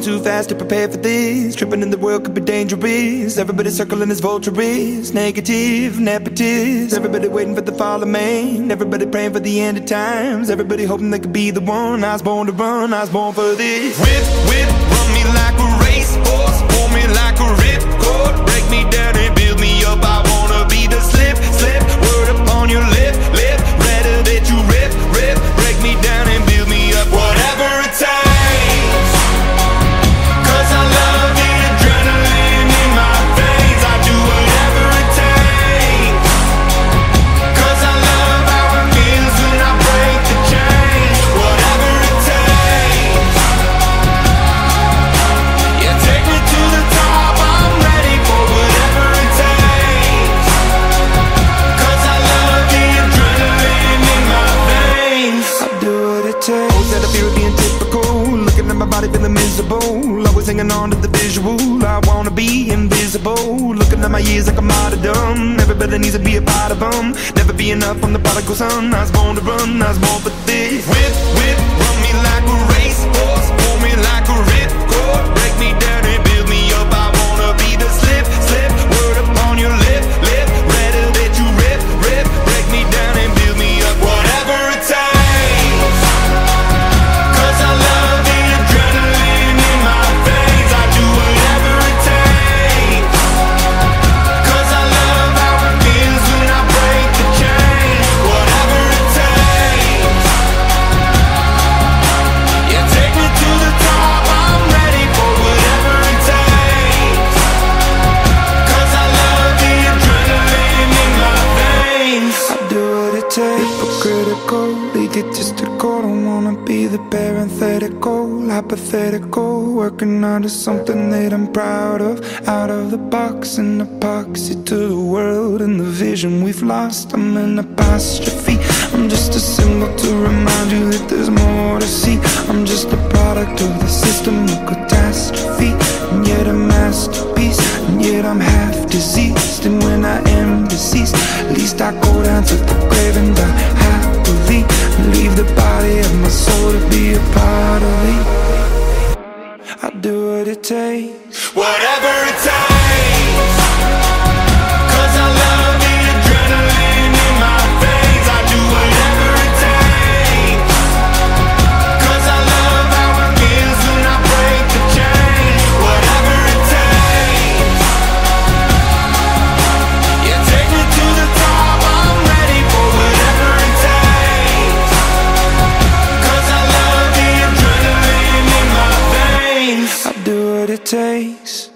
too fast to prepare for this. Tripping in the world could be dangerous. Everybody circling as vultures, negative, nepotist. Everybody waiting for the fall of man. Everybody praying for the end of times. Everybody hoping they could be the one. I was born to run, I was born for this. Whip, whip, run me like a racehorse, pull me like a ripcord, break me down and build me up. I wanna be the slip, slip, word upon your lip, lip. Rather that you rip, rip, break me down and build me up. Whatever it takes, 'cause I love the adrenaline in my veins. I do whatever it takes, 'cause I love how it feels when I break the chains. Whatever it takes, yeah, take me to the top. I'm ready for whatever it takes, 'cause I love the adrenaline in my veins. I do what it takes. Always had a fear of being typical, looking at my body feeling miserable, always hanging on to the visual. I wanna be invisible, looking at my years like a martyrdom. Everybody needs to be a part of them, never be enough on the prodigal son. I was born to run, I was born for this. Whip, whip, run me like a racehorse, pull me like a ripcord, break me down and build me up. I wanna be the slip, slip, word upon your lip, lip. Rather that you rip, rip, break me down and build me up. Whatever it takes, 'cause I love the adrenaline in my veins. I do whatever it takes, 'cause I love how it feels when I break the chains. Whatever it takes, yeah, take me to the top. I'm ready for whatever it takes, 'cause I love the adrenaline in my veins. I do what it takes. Hypocritical, egotistical, don't wanna be the parenthetical, hypothetical, working out of something that I'm proud of. Out of the box, an epoxy to the world and the vision we've lost. I'm an apostrophe, I'm just a symbol to remind you that there's more to see. I'm just a product of the system of catastrophe, and yet a masterpiece, and yet I'm half diseased. And when I am deceased, at least I go down to the grave and die happily, and leave the body of my soul to be a part of me. I do what it takes, whatever it takes, 'cause I love the adrenaline in my veins. I do whatever it takes, 'cause I love how it feels when I break the chains. Whatever it takes, yeah, take me to the top. I'm ready for whatever it takes, 'cause I love the adrenaline in my veins. I do what it takes.